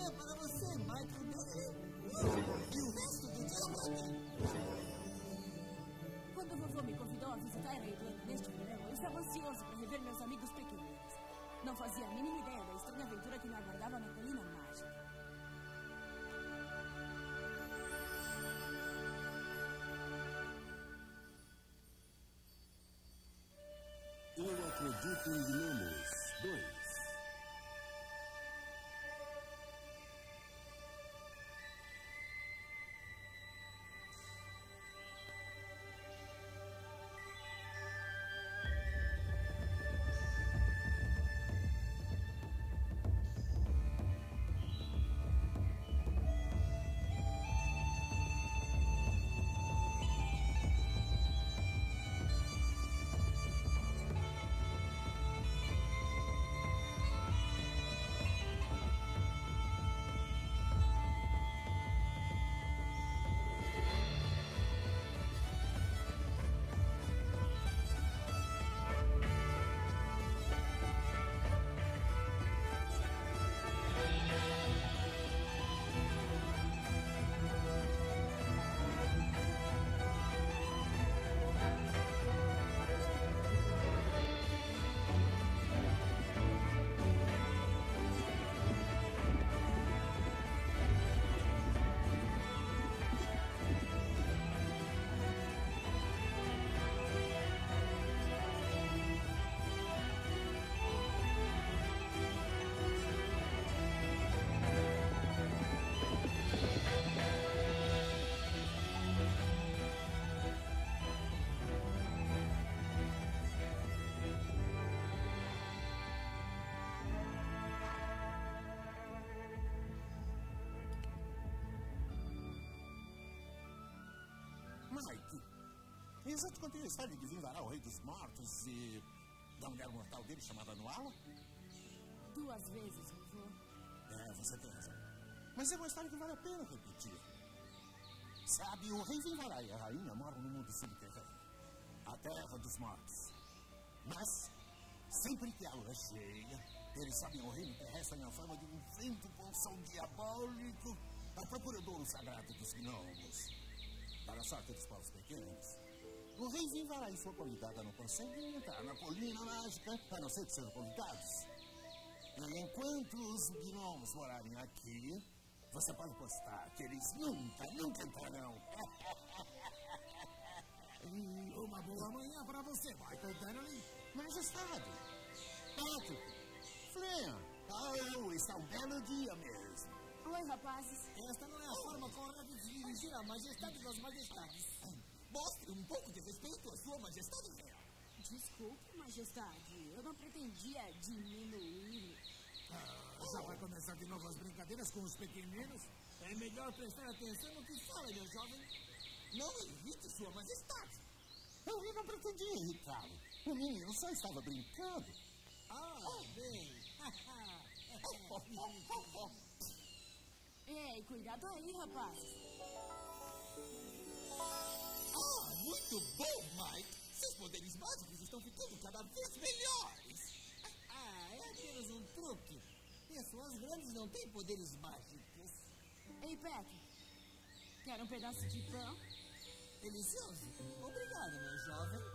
manhã para você, Michael Dale. E o resto do dia para mim. Quando o vovô me convidou a visitar a Irlanda neste verão, eu estava ansioso para rever meus amigos pequeninos. Não fazia a mínima ideia da estranha aventura que me aguardava na Colina Mágica. Eu acredito em gnomos 2. Mike, eu já te contei a história de Vinvará, o rei dos mortos, e da mulher mortal dele chamada Nuala? 2 vezes, vovô. Você tem razão. Mas é uma história que vale a pena repetir. Sabe, o rei Vinvará e a rainha moram no mundo subterrâneo, a terra dos mortos. Mas, sempre que a lua é cheia, eles sabem o reino terrestre na forma de um vento com som diabólico à procura do ouro sagrado dos gnomos. Para a sorte dos povos pequenos, o rei Vinvará e sua convidada não conseguem entrar na Colina Mágica, a não ser que sejam convidados. E enquanto os gnomos morarem aqui, você pode postar que eles nunca entrarão. Uma boa manhã para você, Michael Donnelly. Majestade, Patrick, Flynn, está um belo dia mesmo. Oi, rapazes. Esta não é a forma correta de se dirigir à majestade das majestades. Mostre um pouco de respeito à sua majestade real. Desculpe, majestade. Eu não pretendia diminuir. Já vai começar de novo as brincadeiras com os pequeninos? É melhor prestar atenção no que fala, meu jovem. Não irrite sua majestade. Eu não pretendia irritá-lo. O menino só estava brincando. Bem. Ei, cuidado aí, rapazes. Muito bom, Mike. Seus poderes mágicos estão ficando cada vez melhores. É apenas um truque. Pessoas grandes não têm poderes mágicos. Ei, Patrick. Quer um pedaço de pão? Delicioso. Obrigado, meu jovem.